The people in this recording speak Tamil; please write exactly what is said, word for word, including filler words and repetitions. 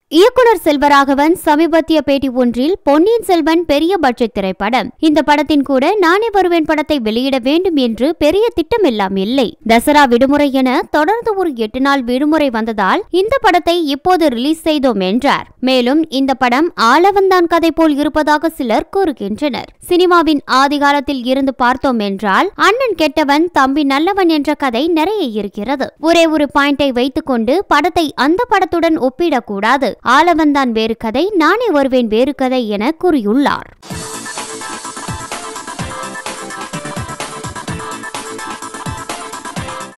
இயக்குனர் செல்வராகவன் சமீபத்திய பேட்டி ஒன்றில் பொன்னியின் செல்வன் பெரிய பட்ஜெட் திரைப்படம், இந்த படத்தின் கூட நானே வருவேன் படத்தை வெளியிட வேண்டும் என்று பெரிய திட்டம் எல்லாம் இல்லை. தசரா விடுமுறை என தொடர்ந்து ஒரு எட்டு நாள் விடுமுறை வந்ததால் இந்த படத்தை இப்போது ரிலீஸ் செய்தோம் என்றார். மேலும் இந்த படம் ஆளவந்தான் கதை போல் இருப்பதாக சிலர் கூறுகின்றனர். சினிமாவின் ஆதி காலத்தில் இருந்து பார்த்தோம் என்றால் அண்ணன் கெட்டவன் தம்பி நல்லவன் என்ற கதை நிறைய இருக்கிறது. ஒரே ஒரு பாயிண்டை வைத்துக் கொண்டு படத்தை அந்த படத்துடன் ஒப்பிடக்கூடாது. ஆளவந்தான் வேறு கதை, நானே வருவேன் வேறு கதை என கூறியுள்ளார்.